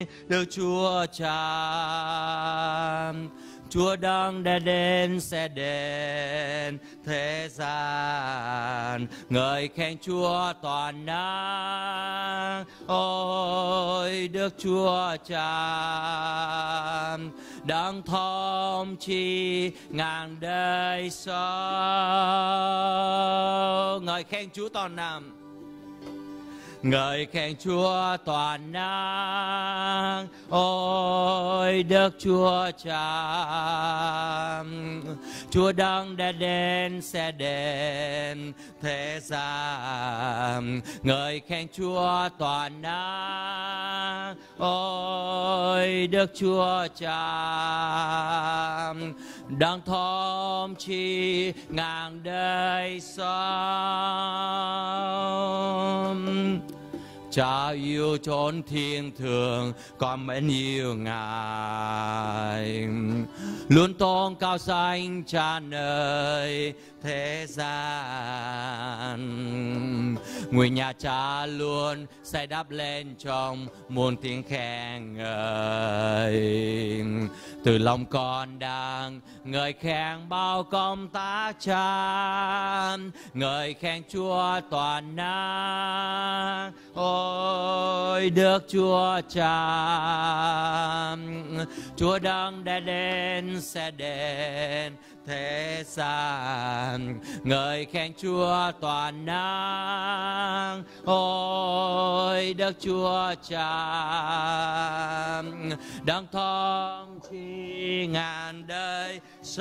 Đức Chúa Cha, Chúa Đấng đã đến sẽ đến thế gian. Ngợi khen Chúa toàn năng. Ôi Đức Chúa Cha, Đấng thống trị ngàn đời sau. Ngợi khen Chúa toàn năng. Ngợi khen Chúa toàn năng. Ôi Đức Chúa Cha, Chúa Đấng đã đến sẽ đến thế gian. Ngợi khen Chúa toàn năng. Ôi Đức Chúa Cha, Đấng thống trị ngàn đời sau. Cha yêu chốn thiên thường, con mến yêu Ngài. Luôn tôn cao danh Cha nơi thế gian. Nguyện nhà Cha luôn sẽ đáp lên trong muôn tiếng khen ngợi. Từ lòng con đang ngợi khen bao công tác Cha. Ngợi khen Chúa toàn năng. Ôi Đức Chúa Cha, Chúa Đấng đã đến sẽ đến thế gian. Ngợi khen Chúa toàn năng. Ôi Đức Chúa Cha, Đấng thống trị ngàn đời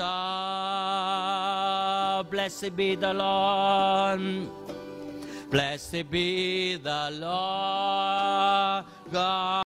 sau. Blessed be the Lord. Blessed be the Lord God.